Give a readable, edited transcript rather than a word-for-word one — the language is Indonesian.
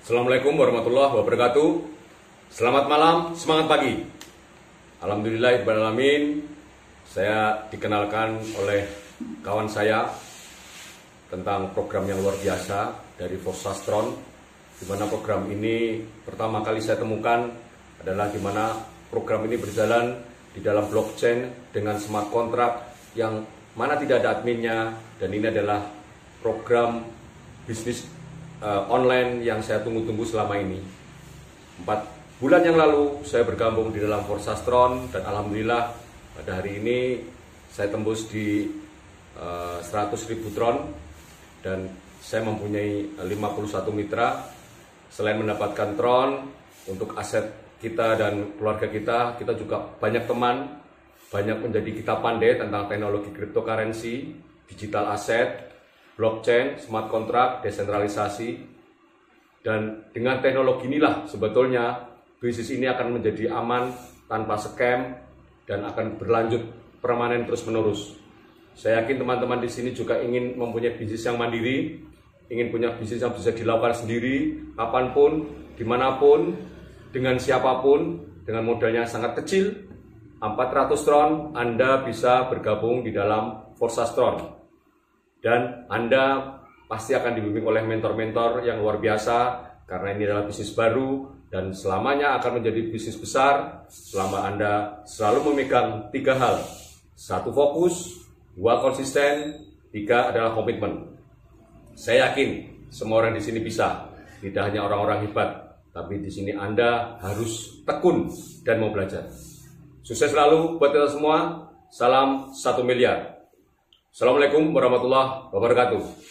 Assalamualaikum warahmatullahi wabarakatuh. Selamat malam, semangat pagi. Alhamdulillahirrahmanirrahim. Saya dikenalkan oleh kawan saya tentang program yang luar biasa dari Forsastron, di mana program ini pertama kali saya temukan adalah di mana program ini berjalan di dalam blockchain dengan smart contract yang mana tidak ada adminnya, dan ini adalah program bisnis online yang saya tunggu-tunggu selama ini. 4 bulan yang lalu saya bergabung di dalam Forsastron, dan alhamdulillah pada hari ini saya tembus di 100.000 tron, dan saya mempunyai 51 mitra. Selain mendapatkan tron untuk aset kita dan keluarga kita juga banyak teman, banyak menjadi kita pandai tentang teknologi cryptocurrency, digital asset, blockchain, smart contract, desentralisasi. Dan dengan teknologi inilah sebetulnya bisnis ini akan menjadi aman tanpa scam dan akan berlanjut permanen terus-menerus. Saya yakin teman-teman di sini juga ingin mempunyai bisnis yang mandiri, ingin punya bisnis yang bisa dilakukan sendiri, kapanpun, dimanapun, dengan siapapun, dengan modalnya sangat kecil. 400 tron, Anda bisa bergabung di dalam Forsastron. Dan Anda pasti akan dibimbing oleh mentor-mentor yang luar biasa, karena ini adalah bisnis baru dan selamanya akan menjadi bisnis besar selama Anda selalu memegang 3 hal. 1, fokus, 2, konsisten, 3 adalah komitmen. Saya yakin semua orang di sini bisa, tidak hanya orang-orang hebat, tapi di sini Anda harus tekun dan mau belajar. Sukses selalu buat kita semua. Salam 1 miliar. Assalamualaikum warahmatullahi wabarakatuh.